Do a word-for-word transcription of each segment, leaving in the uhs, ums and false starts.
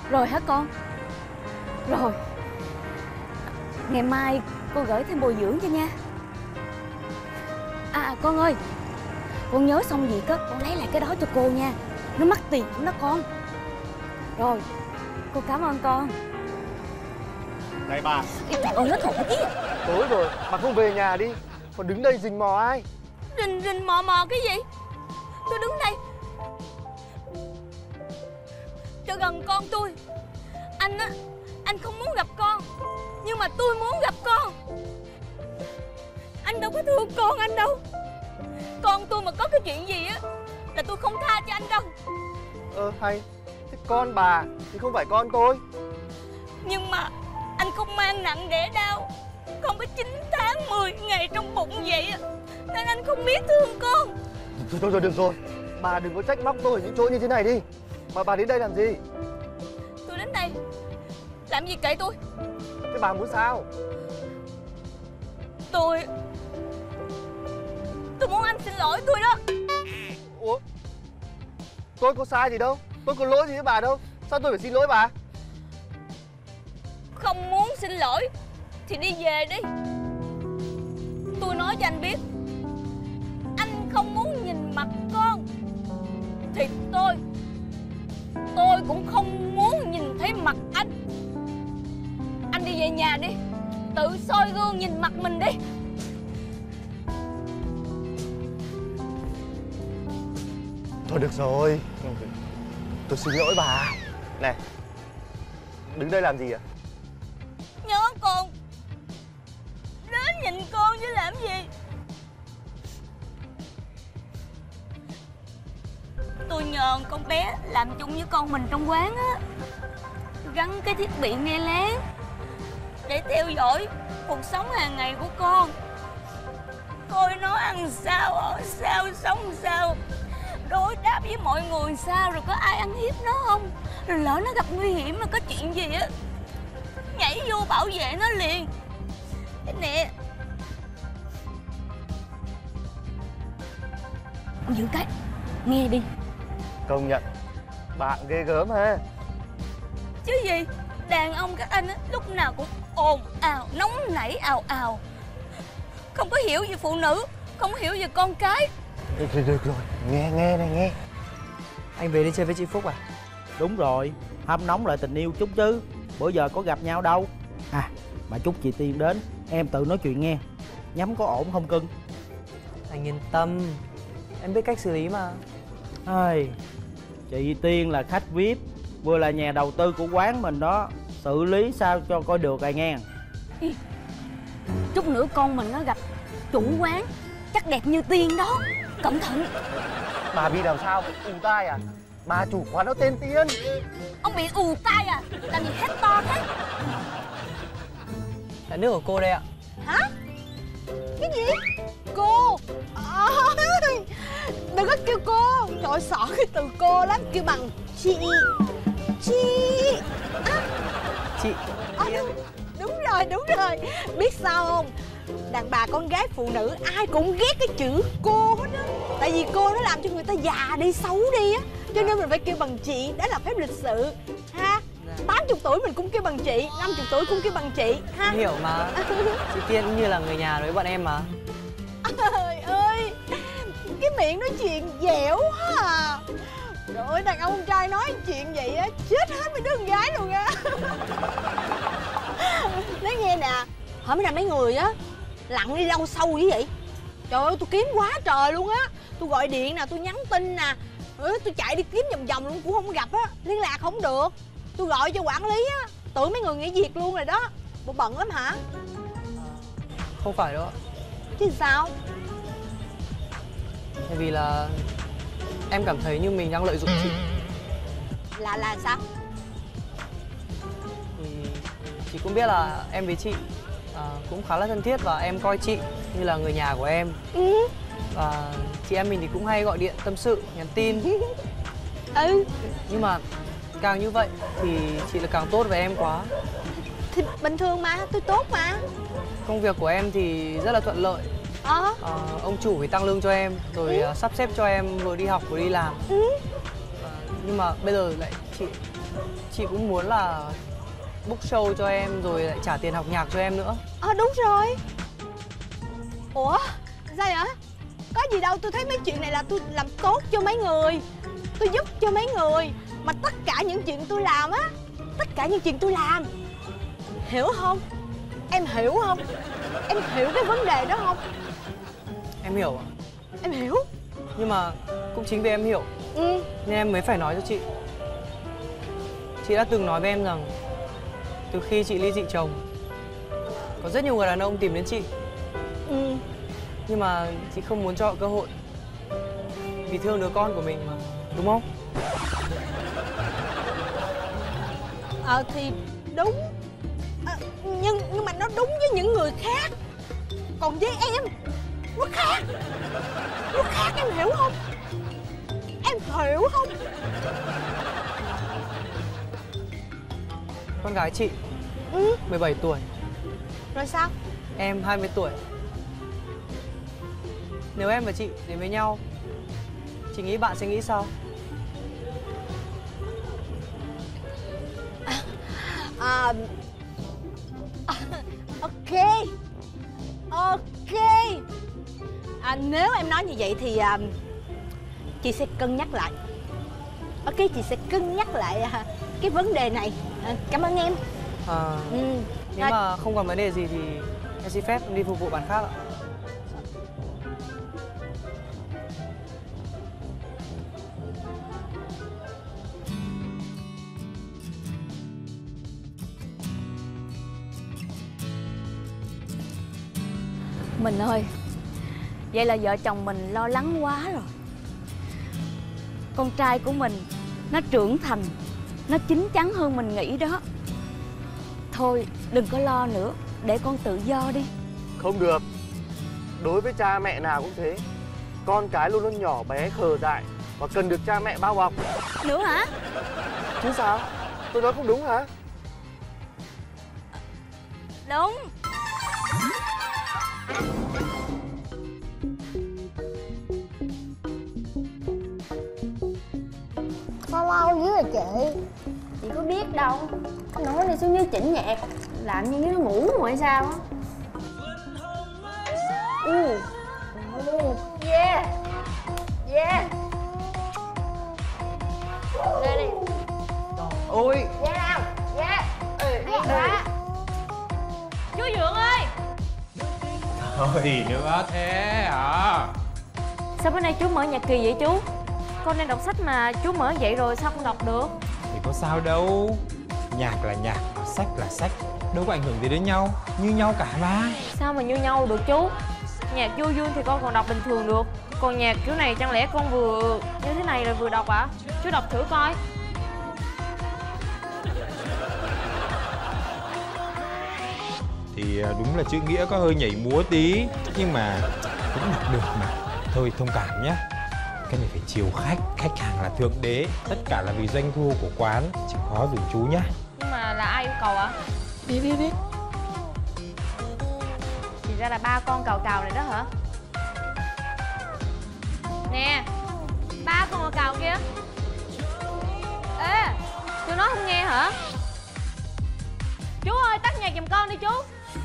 Rồi hả con? Rồi, ngày mai cô gửi thêm bồi dưỡng cho nha. À, à con ơi, con nhớ xong việc á, con lấy lại cái đó cho cô nha. Nó mắc tiền lắm đó con. Rồi, cô cảm ơn con. Này bà. Ê, trời ơi, nó thổi chứ. Tối rồi, bà không về nhà đi. Còn đứng đây rình mò ai? Rình rình mò mò cái gì? Tôi đứng đây cho gần con tôi. Anh á, anh không muốn gặp con, nhưng mà tôi muốn gặp con. Anh đâu có thương con anh đâu. Con tôi mà có cái chuyện gì á là tôi không tha cho anh đâu. Ờ hay. Thế con bà thì không phải con tôi. Nhưng mà anh không mang nặng đẻ đau, không có chín tháng mười ngày trong bụng vậy á, nên anh không biết thương con. Thôi thôi rồi, được rồi. Bà đừng có trách móc tôi ở những chỗ như thế này đi. Mà bà đến đây làm gì? Tôi đến đây làm gì kệ tôi. Thế bà muốn sao? Tôi Tôi muốn anh xin lỗi tôi đó. Ủa? Tôi có sai gì đâu. Tôi có lỗi gì với bà đâu. Sao tôi phải xin lỗi bà? Không muốn xin lỗi thì đi về đi. Tôi nói cho anh biết, anh không muốn nhìn mặt con thì tôi Tôi cũng không muốn nhìn thấy mặt anh. Anh đi về nhà đi, tự soi gương nhìn mặt mình đi. Thôi được rồi. Tôi xin lỗi bà. Này, đứng đây làm gì ạ? Nhớ con, đến nhìn con chứ làm gì. Tôi nhờ con bé làm chung với con mình trong quán á, gắn cái thiết bị nghe lén để theo dõi cuộc sống hàng ngày của con, coi nó ăn sao, ở sao, sống sao, đối đáp với mọi người sao, rồi có ai ăn hiếp nó không, rồi lỡ nó gặp nguy hiểm mà có chuyện gì á, nhảy vô bảo vệ nó liền. Thế nè, giữ cái nghe đi. Công nhận bạn ghê gớm ha. Chứ gì, đàn ông các anh á, lúc nào cũng ồn ào, nóng nảy ào ào, không có hiểu về phụ nữ, không có hiểu về con cái. Được rồi, được rồi. Nghe, nghe này, nghe. Anh về đi chơi với chị Phúc à? Đúng rồi, hâm nóng lại tình yêu chút chứ. Bữa giờ có gặp nhau đâu. À, mà chút chị Tiên đến, em tự nói chuyện nghe. Nhắm có ổn không cưng? Anh yên tâm, em biết cách xử lý mà. Ai, chị Tiên là khách vi ai pi, vừa là nhà đầu tư của quán mình đó. Xử lý sao cho coi được rồi nghe. Chút nữa con mình nó gặp chủ quán chắc đẹp như Tiên đó, cẩn thận. Bà bị làm sao? Ù tai à? Bà chủ quán nó tên Tiên. Ông bị ù tai à? Làm gì hét to thế? Là nước của cô đây ạ. Hả? Cái gì? Cô? À, đừng có kêu cô. Trời ơi, sợ cái từ cô lắm. Kêu bằng chị. Chị à. Chị À, đúng, đúng rồi, đúng rồi. Biết sao không? Đàn bà con gái phụ nữ ai cũng ghét cái chữ cô hết á. Tại vì cô nó làm cho người ta già đi, xấu đi á. Cho nên mình phải kêu bằng chị. Đó là phép lịch sự ha. Tám chục tuổi mình cũng kêu bằng chị, năm chục tuổi cũng kêu bằng chị ha. hiểu mà. Chị Tiên cũng như là người nhà đối với bọn em mà. Trời ơi, cái miệng nói chuyện dẻo quá à. Trời ơi, đàn ông con trai nói chuyện vậy á, chết hết mấy đứa con gái luôn á. Nói nghe nè, hỏi mấy là mấy người á lặn đi đâu sâu dữ vậy? Trời ơi, tôi kiếm quá trời luôn á. Tôi gọi điện nè, tôi nhắn tin nè, ừ, tôi chạy đi kiếm vòng vòng luôn cũng không gặp á, liên lạc không được. Tôi gọi cho quản lý á, tưởng mấy người nghỉ việc luôn rồi đó. Bộ bận lắm hả? Không phải đâu ạ. Chứ sao? Tại vì là em cảm thấy như mình đang lợi dụng chị. Là là sao? Thì chị cũng biết là em với chị à, cũng khá là thân thiết và em coi chị như là người nhà của em. Ừ. Và chị em mình thì cũng hay gọi điện tâm sự, nhắn tin. Ừ. Nhưng mà càng như vậy thì chị là càng tốt với em quá. Thì bình thường mà, tôi tốt mà. Công việc của em thì rất là thuận lợi. Ờ. À, ông chủ phải tăng lương cho em, rồi ừ. sắp xếp cho em vừa đi học vừa đi làm. Ừ. À, nhưng mà bây giờ lại chị chị cũng muốn là book show cho em rồi lại trả tiền học nhạc cho em nữa. Ờ à, đúng rồi. Ủa sao vậy? Có gì đâu, tôi thấy mấy chuyện này là tôi làm tốt cho mấy người, tôi giúp cho mấy người. Mà tất cả những chuyện tôi làm á, tất cả những chuyện tôi làm, hiểu không? Em hiểu không? Em hiểu cái vấn đề đó không? Em hiểu ạ. Em hiểu. Nhưng mà cũng chính vì em hiểu Ừ. nên em mới phải nói cho chị. Chị đã từng nói với em rằng từ khi chị ly dị chồng, có rất nhiều người đàn ông tìm đến chị. Ừ. Nhưng mà chị không muốn cho họ cơ hội vì thương đứa con của mình mà, đúng không? Ờ thì đúng à, nhưng nhưng mà nó đúng với những người khác, còn với em nó khác. Nó khác, em hiểu không? Em hiểu không? Con gái chị Ừ. mười bảy tuổi, Rồi sao? em hai mươi tuổi. Nếu em và chị đến với nhau, chị nghĩ bạn sẽ nghĩ sao? À, ok. Ok. À, nếu em nói như vậy thì à, chị sẽ cân nhắc lại. Ok, chị sẽ cân nhắc lại à, cái vấn đề này. À, cảm ơn em. À, Ừ. nếu Rồi. mà không còn vấn đề gì thì em xin phép em đi phục vụ bạn khác ạ. Mình ơi, vậy là vợ chồng mình lo lắng quá rồi. Con trai của mình nó trưởng thành, nó chín chắn hơn mình nghĩ đó. Thôi đừng có lo nữa, để con tự do đi. Không được. Đối với cha mẹ nào cũng thế. Con cái luôn luôn nhỏ bé khờ dại và cần được cha mẹ bao bọc. Nữa hả? Chứ sao? Tôi nói không đúng hả? Đúng. Sao lâu dữ rồi chị? Chị có biết đâu. Nói đi xuống dưới chỉnh nhạc, làm như nó ngủ rồi hay sao á. Ừ. Yeah. Yeah. Lên đi. Ôi, Yeah nào. Yeah. Ừ, hay quá. Chú Dượng ơi. Thôi nữa thế hả? Sao bữa nay chú mở nhạc kỳ vậy chú? Con đang đọc sách mà chú mở vậy rồi sao con đọc được? Thì có sao đâu. Nhạc là nhạc, sách là sách, đâu có ảnh hưởng gì đến nhau, như nhau cả mà. Sao mà như nhau được chú? Nhạc vui vui thì con còn đọc bình thường được. Còn nhạc kiểu này chẳng lẽ con vừa như thế này rồi vừa đọc ạ? À? Chú đọc thử coi. Thì đúng là chữ nghĩa có hơi nhảy múa tí, nhưng mà cũng đọc được mà. Thôi thông cảm nhé. Cái này phải chiều khách, khách hàng là thượng đế. Tất cả là vì doanh thu của quán, chịu khó dùm chú nhé. Nhưng mà là ai yêu cầu ạ? À? biết biết biết. Thì ra là ba con cào cào này đó hả? Nè, ba con cào cào kia. Ê, chú nói không nghe hả? Chú ơi, tắt nhạc giùm con đi chú.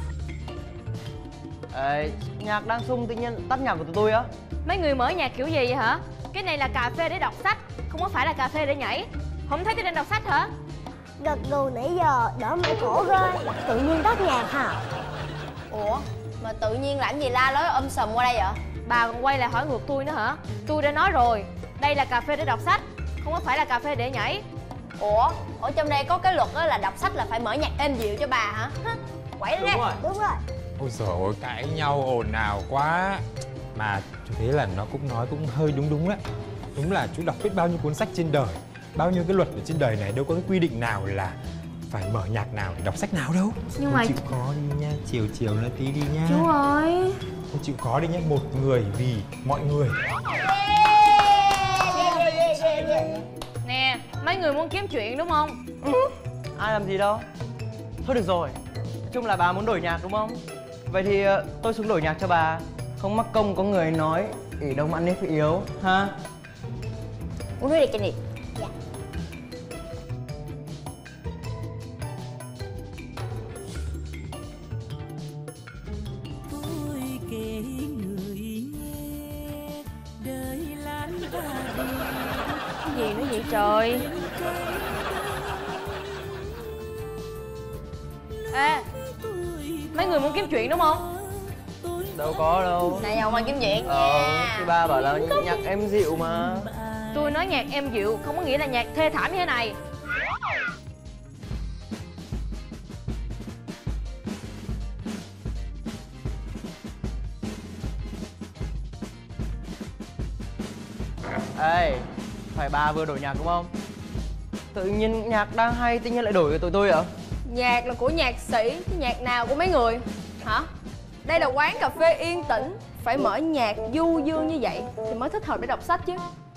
Ê, nhạc đang sung tự nhiên tắt nhạc của tụi tôi á. Mấy người mở nhạc kiểu gì vậy hả? Cái này là cà phê để đọc sách, không có phải là cà phê để nhảy. Không thấy tôi đang đọc sách hả? Gật gù nãy giờ đỡ mỏi cổ rơi, tự nhiên tắt nhạc hả? Ủa, mà tự nhiên làm gì la lối um sùm qua đây vậy? Bà còn quay lại hỏi ngược tôi nữa hả? Tôi đã nói rồi, đây là cà phê để đọc sách, không có phải là cà phê để nhảy. Ủa, ở trong đây có cái luật đó là đọc sách là phải mở nhạc êm dịu cho bà hả? Quậy lên. Đúng rồi. Đúng rồi. Ôi giời ơi, cãi nhau ồn ào quá. Mà chú thấy là nó cũng nói cũng hơi đúng đúng đấy. Đúng là chú đọc biết bao nhiêu cuốn sách trên đời, bao nhiêu cái luật ở trên đời này, đâu có cái quy định nào là phải mở nhạc nào để đọc sách nào đâu. Nhưng Thôi mà chịu khó đi nha, chiều chiều nữa tí đi nha. chú ơi, Thôi chịu khó đi nhé, một người vì mọi người. nè, mấy người muốn kiếm chuyện đúng không? Ừ. Ai làm gì đâu. Thôi được rồi, nói chung là bà muốn đổi nhạc đúng không? Vậy thì ờ, tôi xuống đổi nhạc cho bà. Không mắc công có người nói ỉ đông ăn nếp yếu ha. Uống nước đi Kenny. gì nữa vậy trời? Ê, mấy người muốn kiếm chuyện đúng không? Đâu có đâu. Này nhau mà kiếm chuyện Ờ, nha. thì ba bảo là nhạc em dịu mà. Tôi nói nhạc êm dịu không có nghĩa là nhạc thê thảm như thế này. Ê, phải ba vừa đổi nhạc đúng không? Tự nhiên nhạc đang hay, tự nhiên lại đổi cho tụi tôi ạ? Nhạc là của nhạc sĩ, chứ nhạc nào của mấy người? Hả? Đây là quán cà phê yên tĩnh, phải mở nhạc du dương như vậy thì mới thích hợp để đọc sách chứ.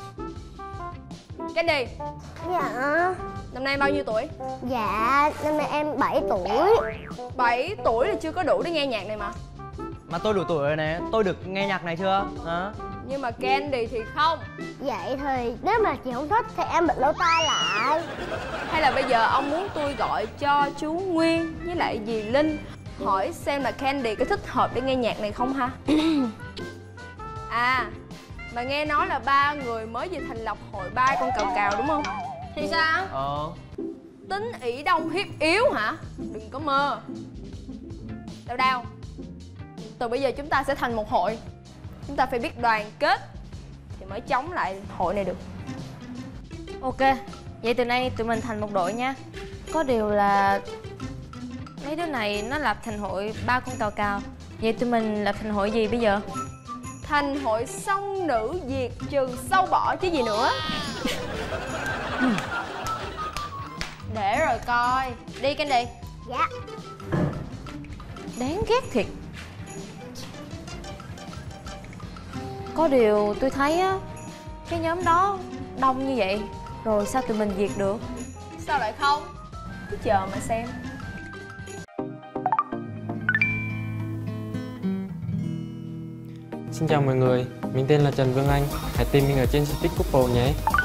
Candy, Dạ. năm nay bao nhiêu tuổi? Dạ, năm nay em bảy tuổi. bảy tuổi là chưa có đủ để nghe nhạc này mà. Mà tôi đủ tuổi rồi nè, tôi được nghe nhạc này chưa? Hả? Nhưng mà Candy thì không. Vậy thì nếu mà chị không thích thì em bịt lỗ tai lại. Hay là bây giờ ông muốn tôi gọi cho chú Nguyên với lại dì Linh hỏi xem là Candy có thích hợp để nghe nhạc này không ha? À, mà nghe nói là ba người mới vừa thành lập hội ba con cào cào đúng không? Thì sao? Ờ. Tính ỷ đông hiếp yếu hả? Đừng có mơ. Đào Đào, từ bây giờ chúng ta sẽ thành một hội. Chúng ta phải biết đoàn kết thì mới chống lại hội này được. Ok, vậy từ nay tụi mình thành một đội nha. Có điều là mấy đứa này nó lập thành hội ba con cào cào. Vậy tụi mình lập thành hội gì bây giờ? Thành hội song nữ diệt trừ sâu bọ chứ gì nữa. Để rồi coi. Đi Candy. Dạ. Đáng ghét thiệt. Có điều tôi thấy á, cái nhóm đó đông như vậy rồi sao tụi mình diệt được? Sao lại không? Cứ chờ mà xem. Xin chào mọi người, mình tên là Trần Vương Anh. Hãy tìm mình ở trên Speak Couple nhé.